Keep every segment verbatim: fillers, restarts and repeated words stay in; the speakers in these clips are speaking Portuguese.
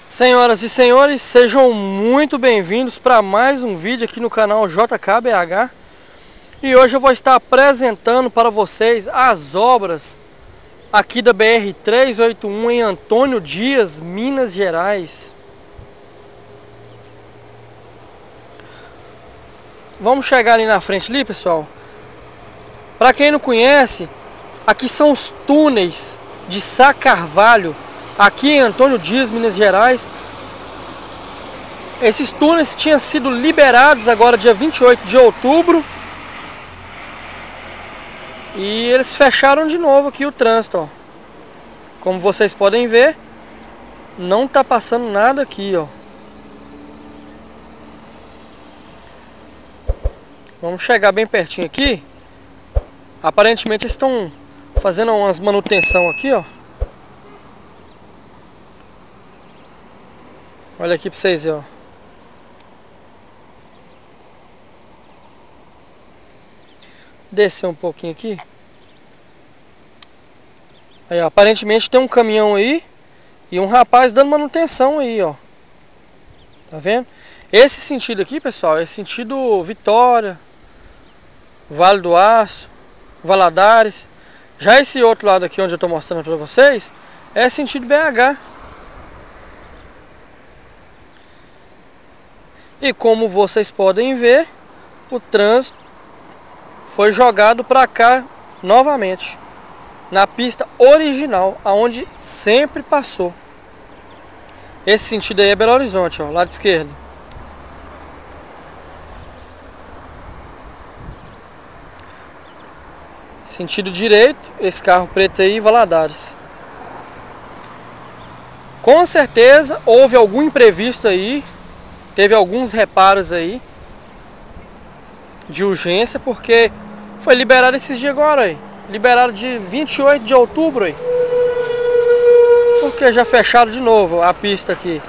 Senhoras e senhores, sejam muito bem-vindos para mais um vídeo aqui no canal J K B H. E hoje eu vou estar apresentando para vocês as obras aqui da B R trezentos e oitenta e um em Antônio Dias, Minas Gerais. Vamos chegar ali na frente ali, pessoal. Para quem não conhece, aqui são os túneis de Sá Carvalho, aqui em Antônio Dias, Minas Gerais. Esses túneis tinham sido liberados agora dia vinte e oito de outubro. E eles fecharam de novo aqui o trânsito, ó. Como vocês podem ver, não está passando nada aqui, ó. Vamos chegar bem pertinho aqui. Aparentemente eles estão fazendo umas manutenção aqui, ó. Olha aqui para vocês verem, ó. Descer um pouquinho aqui. Aí, ó, aparentemente tem um caminhão aí e um rapaz dando manutenção aí, ó. Tá vendo? Esse sentido aqui, pessoal, é sentido Vitória, Vale do Aço, Valadares. Já esse outro lado aqui onde eu tô mostrando para vocês é sentido B H. E como vocês podem ver, o trânsito foi jogado para cá novamente, na pista original, aonde sempre passou. Esse sentido aí é Belo Horizonte, ó, lado esquerdo. Sentido direito, esse carro preto aí, Valadares. Com certeza houve algum imprevisto aí. Teve alguns reparos aí de urgência, porque foi liberado esses dias agora aí. Liberado de vinte e oito de outubro aí. Porque já fecharam de novo a pista aqui.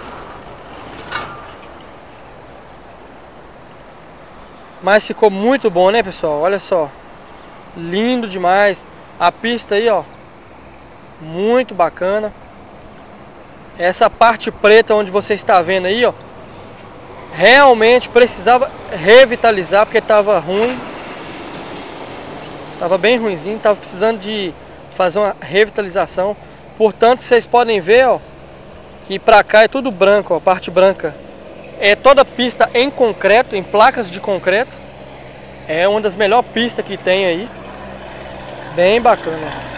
Mas ficou muito bom, né, pessoal? Olha só. Lindo demais. A pista aí, ó. Muito bacana. Essa parte preta onde você está vendo aí, ó. Realmente precisava revitalizar, porque estava ruim. Estava bem ruinzinho, estava precisando de fazer uma revitalização. Portanto, vocês podem ver, ó, que para cá é tudo branco, ó, a parte branca. É toda pista em concreto, em placas de concreto. É uma das melhores pistas que tem aí. Bem bacana.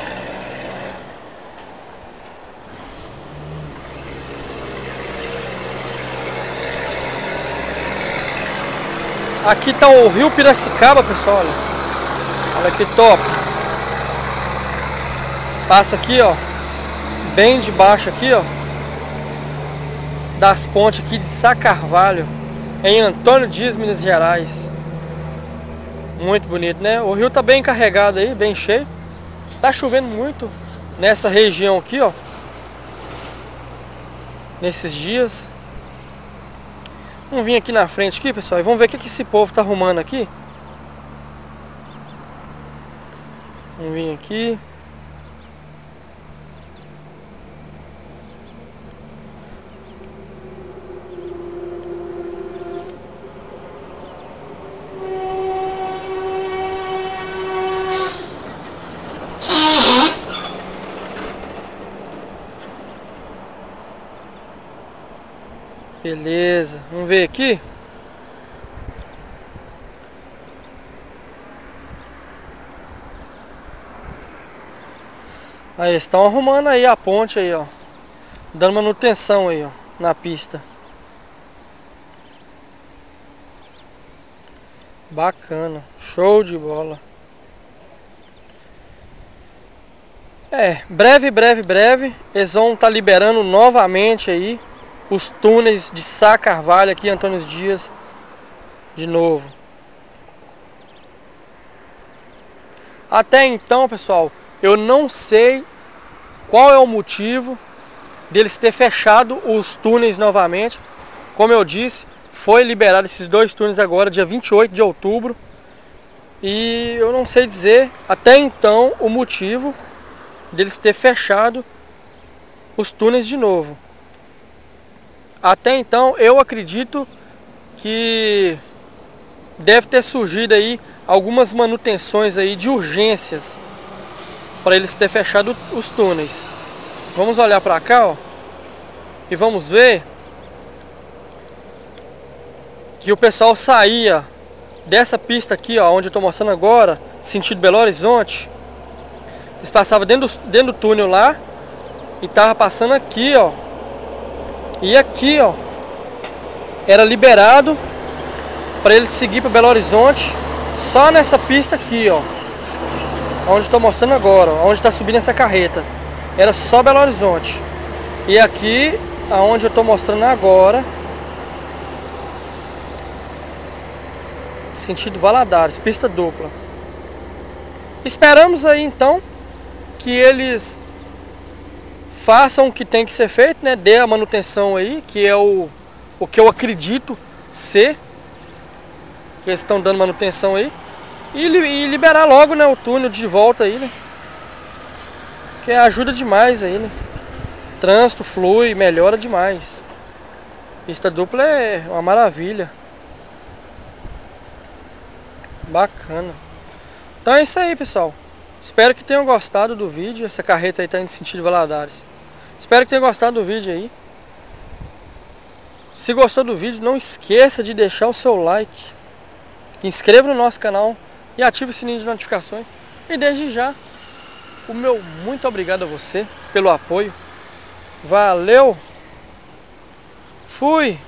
Aqui tá o Rio Piracicaba, pessoal, olha. Olha que top. Passa aqui, ó, bem debaixo aqui, ó, das pontes aqui de Sá Carvalho, em Antônio Dias, Minas Gerais. Muito bonito, né? O rio tá bem carregado aí, bem cheio. Tá chovendo muito nessa região aqui, ó, nesses dias. Vamos vir aqui na frente aqui, pessoal, e vamos ver o que esse povo tá arrumando aqui. Vamos vir aqui. Beleza, vamos ver aqui. Aí estão arrumando aí a ponte aí, ó, dando manutenção aí, ó, na pista. Bacana, show de bola. É, breve, breve, breve eles vão estar liberando novamente aí os túneis de Sá Carvalho aqui em Antônio Dias de novo. Até então, pessoal, eu não sei qual é o motivo deles ter fechado os túneis novamente. Como eu disse, foi liberado esses dois túneis agora, dia vinte e oito de outubro. E eu não sei dizer até então o motivo deles ter fechado os túneis de novo. Até então eu acredito que deve ter surgido aí algumas manutenções aí de urgências para eles ter fechado os túneis. Vamos olhar para cá, ó, e vamos ver que o pessoal saía dessa pista aqui, ó, onde eu estou mostrando agora, sentido Belo Horizonte. Eles passavam dentro do, dentro do túnel lá e tava passando aqui, ó. E aqui, ó, era liberado para eles seguir para Belo Horizonte só nessa pista aqui, ó, onde estou mostrando agora, ó, onde está subindo essa carreta. Era só Belo Horizonte. E aqui, aonde eu estou mostrando agora, sentido Valadares, pista dupla. Esperamos aí então que eles façam o que tem que ser feito, né? Dê a manutenção aí, que é o, o que eu acredito ser, que eles estão dando manutenção aí, e, e liberar logo, né, o túnel de volta aí, né? Que ajuda demais aí, né? Trânsito flui, melhora demais. Pista dupla é uma maravilha. Bacana. Então é isso aí, pessoal. Espero que tenham gostado do vídeo. Essa carreta aí tá indo sentido Valadares. Espero que tenham gostado do vídeo aí. Se gostou do vídeo, não esqueça de deixar o seu like. Inscreva no nosso canal e ative o sininho de notificações. E desde já, o meu muito obrigado a você pelo apoio. Valeu! Fui!